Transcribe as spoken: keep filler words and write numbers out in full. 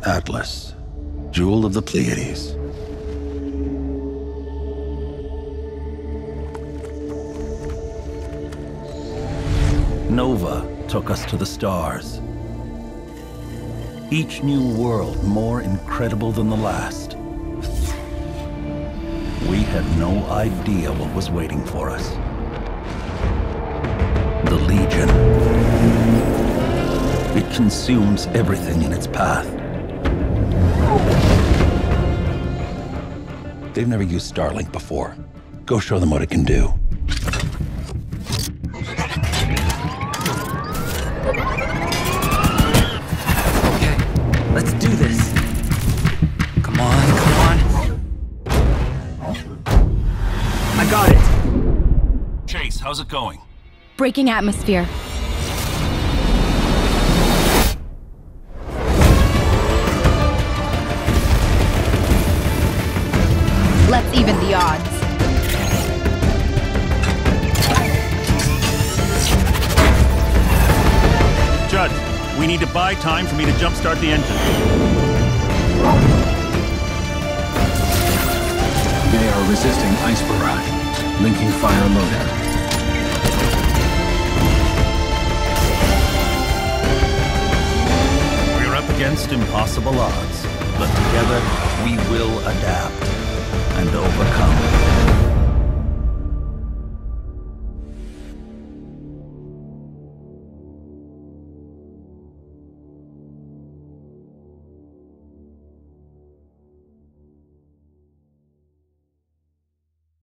Atlas, jewel of the Pleiades. Nova took us to the stars. Each new world more incredible than the last. We had no idea what was waiting for us. The Legion. It consumes everything in its path. They've never used StarLink before. Go show them what it can do. Okay, let's do this. Come on, come on. I got it. Chase, how's it going? Breaking atmosphere. Let's even the odds. Judd, we need to buy time for me to jumpstart the engine. They are resisting ice barrage. Linking fire loader. We're up against impossible odds, but together we will adapt and overcome.